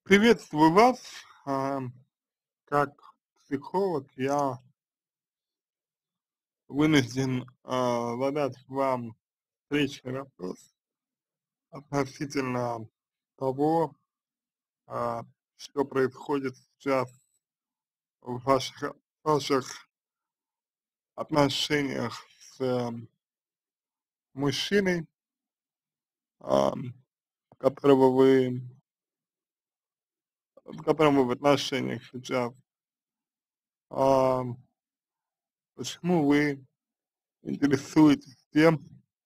Приветствую вас. А, Как психолог я вынужден задать вам встречный вопрос относительно того, а, что происходит сейчас в ваших отношениях с мужчиной, а, которого вы, с которым вы в отношениях сейчас. А, Почему вы интересуетесь тем,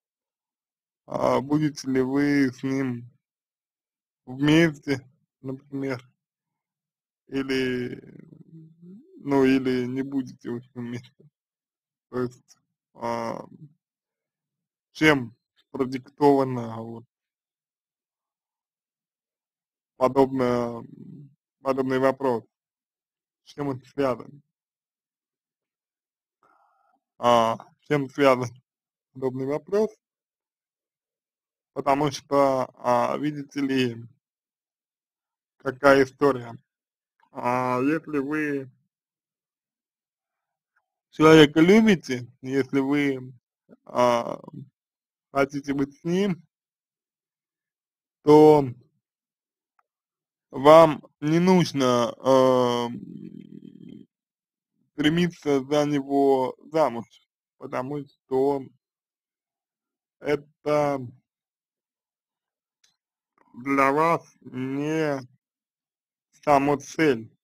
будете ли вы с ним вместе, например, или, ну, или не будете вы с ним вместе. То есть, а, чем продиктовано вот подобное, подобный вопрос, с чем он связан, с чем связан подобный вопрос, потому что, видите ли, какая история. Если вы человека любите, если вы а, хотите быть с ним, то вам не нужно, стремиться за него замуж, потому что это для вас не самоцель.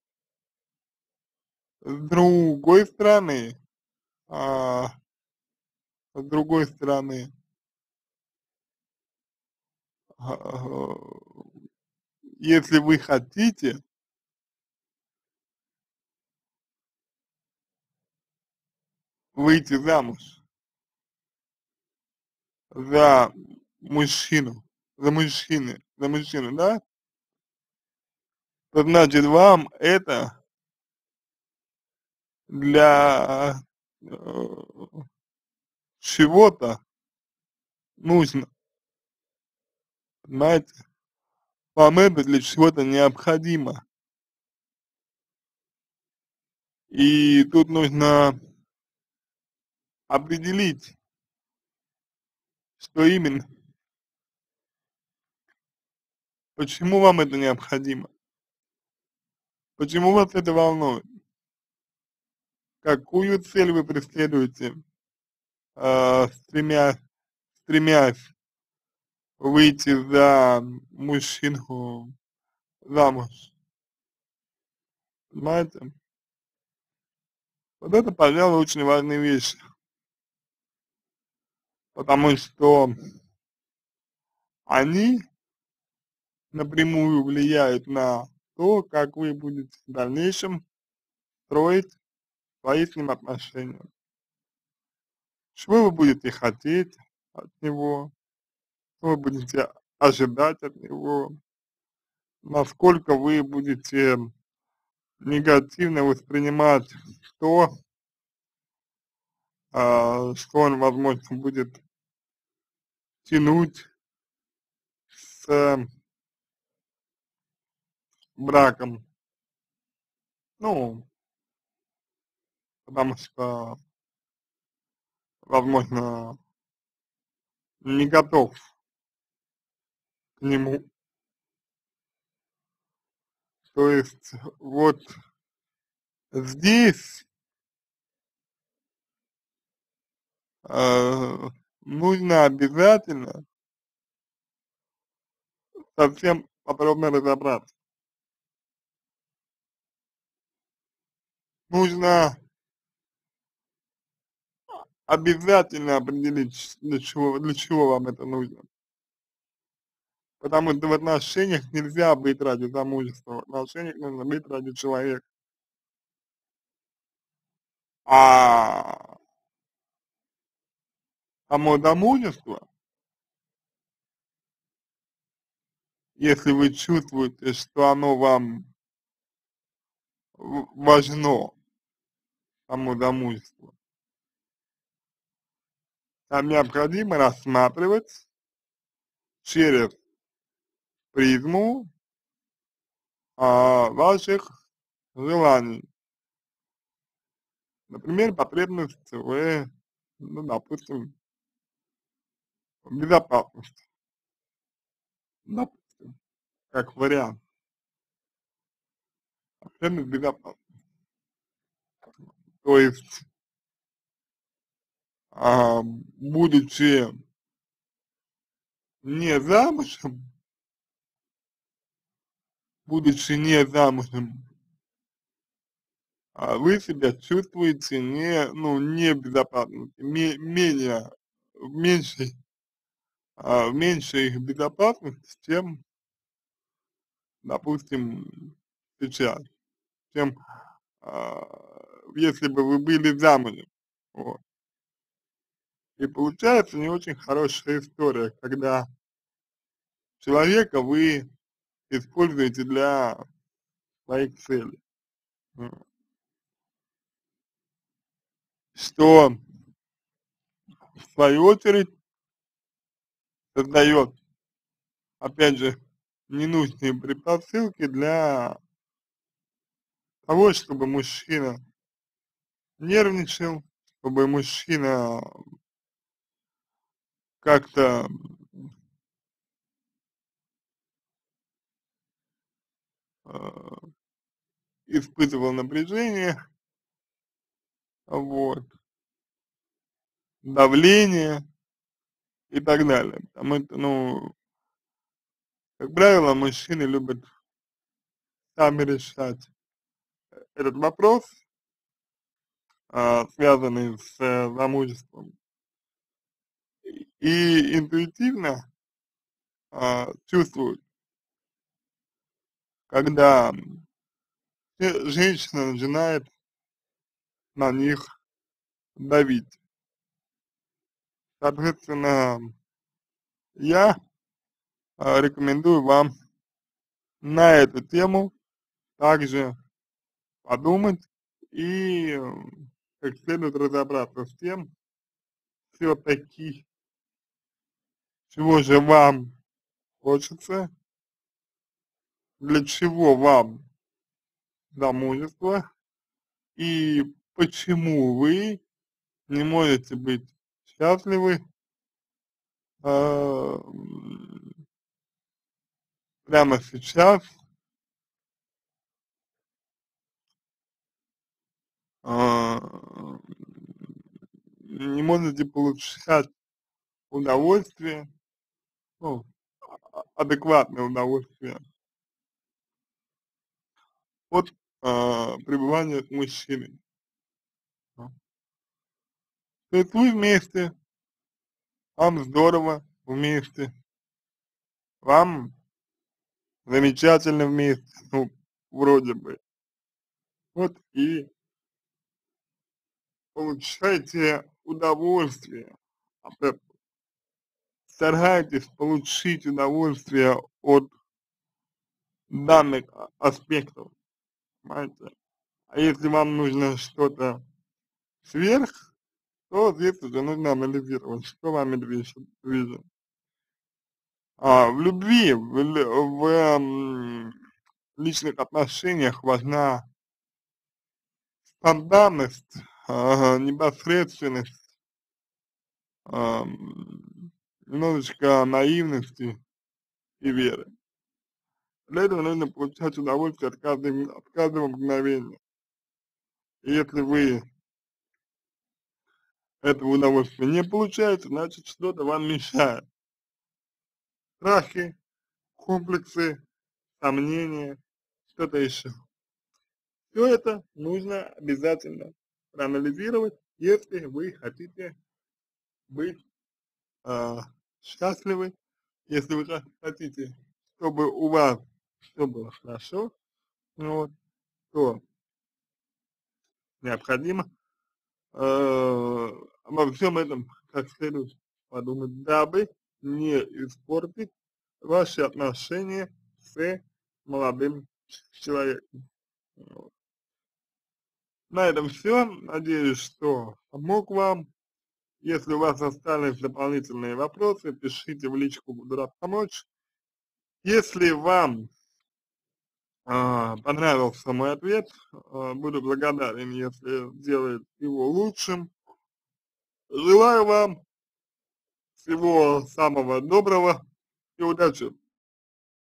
С другой стороны, а, с другой стороны, а, если вы хотите выйти замуж за мужчину, за мужчину, да, то значит вам это для чего-то нужно, понимаете? Вам это для чего-то необходимо. И тут нужно определить, что именно, почему вам это необходимо, почему вас это волнует, какую цель вы преследуете, э, стремя, стремясь выйти за мужчину замуж, понимаете? Вот это, пожалуй, очень важные вещи, потому что они напрямую влияют на то, как вы будете в дальнейшем строить свои с ним отношения. Чего вы будете хотеть от него, что вы будете ожидать от него, насколько вы будете негативно воспринимать то, что он, возможно, будет тянуть с браком. Ну, потому что, возможно, не готов к нему. То есть вот здесь э, нужно обязательно совсем подробно разобраться. Нужно обязательно определить, для чего вам это нужно. Потому что в отношениях нельзя быть ради замужества, в отношениях нужно быть ради человека. А само замужество, если вы чувствуете, что оно вам важно, само замужество, там необходимо рассматривать через призму ваших желаний. Например, потребность ну, допустим, в безопасности, допустим, как вариант, потребность в безопасности. То есть, будучи не замужем, будучи не замужем, вы себя чувствуете не в безопасности, менее, в меньшей, в меньшей безопасности, чем, допустим, сейчас, чем а, если бы вы были замужем. Вот. И получается не очень хорошая история, когда человека вы используете для своих целей. М. Что, в свою очередь, создает, опять же, ненужные предпосылки для того, чтобы мужчина нервничал, чтобы мужчина как-то э, испытывал напряжение, вот, давление и так далее. Потому что, ну, как правило, мужчины любят сами решать этот вопрос, связанный с замужеством, и интуитивно чувствуют, когда женщина начинает на них давить. Соответственно, я рекомендую вам на эту тему также подумать и как следует разобраться с тем, все-таки, чего же вам хочется, для чего вам замужество и почему вы не можете быть счастливы а, прямо сейчас, а, не можете получать удовольствие, ну, адекватное удовольствие от пребывания с мужчиной. А. То есть вы вместе, вам здорово вместе, вам замечательно вместе, ну, вроде бы. Вот и получайте удовольствие от этого. Старайтесь получить удовольствие от данных аспектов, понимаете? А если вам нужно что-то сверх, то здесь уже нужно анализировать, что вами движет. В любви, личных отношениях важна спонтанность, непосредственность, немножечко наивности и веры. Для этого нужно получать удовольствие от каждого мгновения. И если вы этого удовольствия не получаете, значит что-то вам мешает. Страхи, комплексы, сомнения, что-то еще. Все это нужно обязательно проанализировать, если вы хотите быть а, счастливы, если вы хотите, чтобы у вас все было хорошо, ну вот, то необходимо обо всем этом как следует подумать, дабы не испортить ваши отношения с молодым человеком. Вот. На этом все. Надеюсь, что помог вам. Если у вас остались дополнительные вопросы, пишите в личку, буду рад помочь. Если вам понравился мой ответ. Буду благодарен, если сделает его лучшим. Желаю вам всего самого доброго и удачи!